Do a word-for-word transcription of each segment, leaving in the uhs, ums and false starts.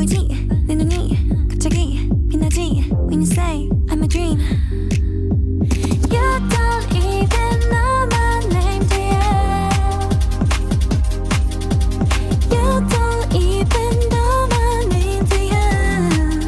보이지 내 눈이 갑자기 빛나지 When you say I'm a dream. You don't even know my name, dear. You don't even know my name, dear.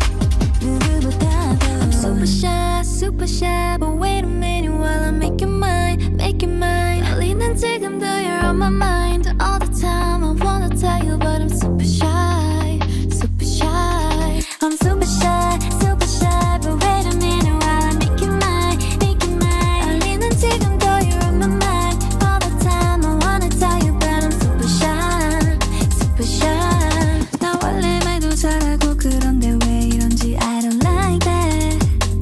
누구보다도 I'm super shy, super shy. But wait a minute while I make you mine, make you mine. 빨리 난 지금도 you're on my mind all the time. I wanna tell you but I'm super shy, super shy. I'm super shy, super shy. But wait a minute while I make you mine, make you mine. 빨리 난 지금도 you're on my mind all the time. I wanna tell you but I'm super shy, super shy. 나 원래 말도 잘하고 그런데 왜 이런지 I don't like that.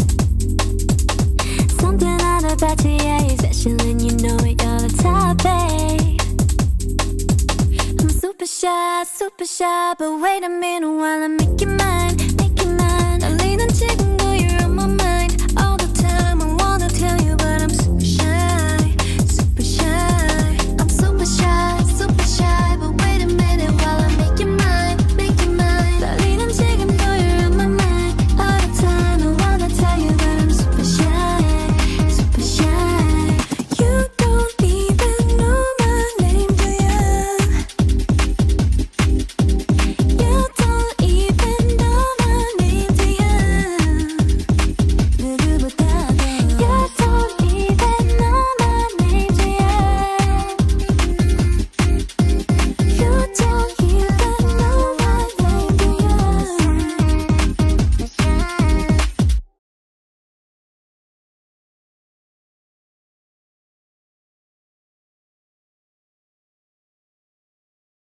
Something out about you, yeah, you're special and you know it, you're the top, babe. I'm super shy, super shy. But wait a minute while I make you mine,